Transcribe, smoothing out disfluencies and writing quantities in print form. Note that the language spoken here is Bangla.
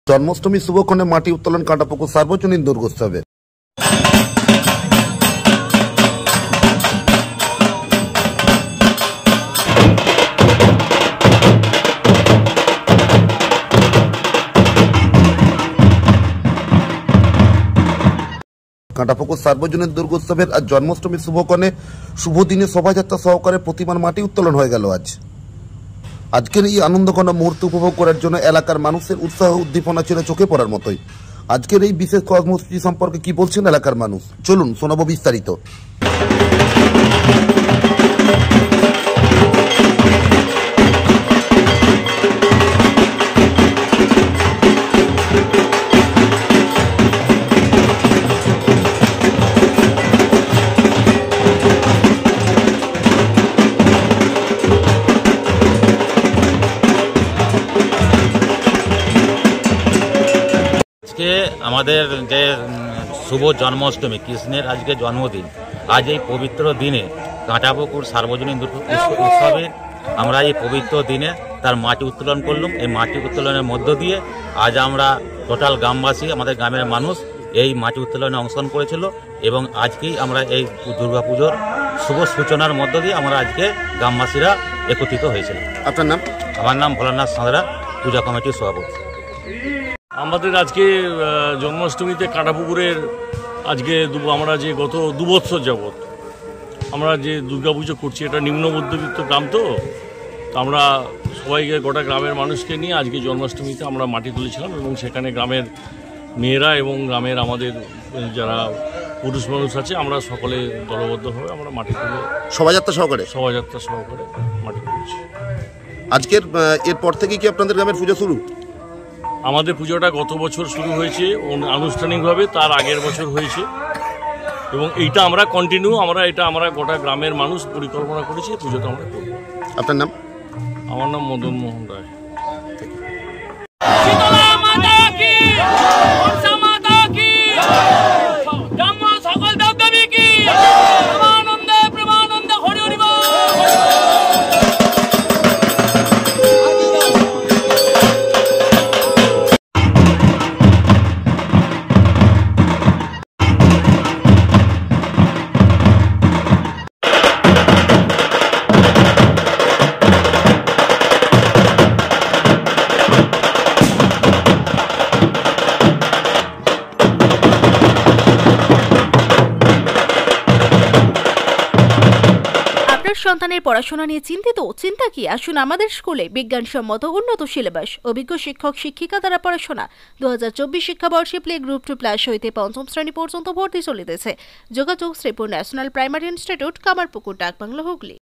জন্মাষ্টমী শুভক্ষণে মাটি উত্তোলন কাঁটাপুকুর সার্বজনীন দুর্গোৎসবে। কাঁটাপুকুর সার্বজনীন দুর্গোৎসবের আজ জন্মাষ্টমী শুভক্ষণে শুভ দিনে শোভাযাত্রা সহকারে প্রতিমার মাটি উত্তোলন হয়ে গেল। আজকের এই আনন্দঘন মুহূর্ত উপভোগ করার জন্য এলাকার মানুষের উৎসাহ উদ্দীপনা ছিল চোখে পড়ার মতোই। আজকের এই বিশেষ কর্মসূচি সম্পর্কে কি বলছেন এলাকার মানুষ, চলুন শোনাবো বিস্তারিত। আজকে আমাদের যে শুভ জন্মাষ্টমী, কৃষ্ণের আজকে জন্মদিন, আজ এই পবিত্র দিনে কাঁটাপুকুর সার্বজনীন উৎসবে আমরা এই পবিত্র দিনে তার মাটি উত্তোলন করলাম। এই মাটি উত্তোলনের মধ্য দিয়ে আজ আমরা টোটাল গ্রামবাসী, আমাদের গ্রামের মানুষ এই মাটি উত্তোলনে অংশগ্রহণ করেছিল এবং আজকেই আমরা এই দুর্গাপুজোর শুভ সূচনার মধ্য দিয়ে আমরা আজকে গ্রামবাসীরা একত্রিত হয়েছিল। আপনার নাম? আমার নাম ভোলানাথ সাঁতরা, পূজা কমিটির সভাপতি। আমাদের আজকে জন্মাষ্টমীতে কাঁটাপুকুরের আজকে আমরা যে গত 2 বছর যাবৎ আমরা যে দুর্গাপুজো করছি, এটা নিম্ন মধ্যবিত্ত গ্রাম, তো আমরা সবাইকে, গোটা গ্রামের মানুষকে নিয়ে আজকে জন্মাষ্টমীতে আমরা মাটি তুলেছিলাম এবং সেখানে গ্রামের মেয়েরা এবং গ্রামের আমাদের যারা পুরুষ মানুষ আছে, আমরা সকলে দলবদ্ধভাবে আমরা মাটি তুলে শোভাযাত্রা সহকারে মাটি তুলেছি। আজকের এরপর থেকে কি আপনাদের গ্রামের পুজো শুরু? আমাদের পুজোটা গত বছর শুরু হয়েছে আনুষ্ঠানিকভাবে, তার আগের বছর হয়েছে এবং এইটা আমরা কন্টিনিউ, আমরা গোটা গ্রামের মানুষ পরিকল্পনা করেছি পুজোটা আমরা করব। আপনার নাম? আমার নাম মদন মোহন রায়। সন্তানের পড়াশোনা নিয়ে চিন্তিত? চিন্তা কি, আসুন আমাদের স্কুলে। বিজ্ঞানসম্মত উন্নত সিলেবাস, অভিজ্ঞ শিক্ষক শিক্ষিকা দ্বারা পড়াশোনা। 2024 শিক্ষাবর্ষে প্লে গ্রুপ 2+ হইতে 5ম শ্রেণী পর্যন্ত ভর্তি চলিতেছে। যোগাযোগ Sripur national primary institute, Kamarpukur, Dakbungalow, Hooghly.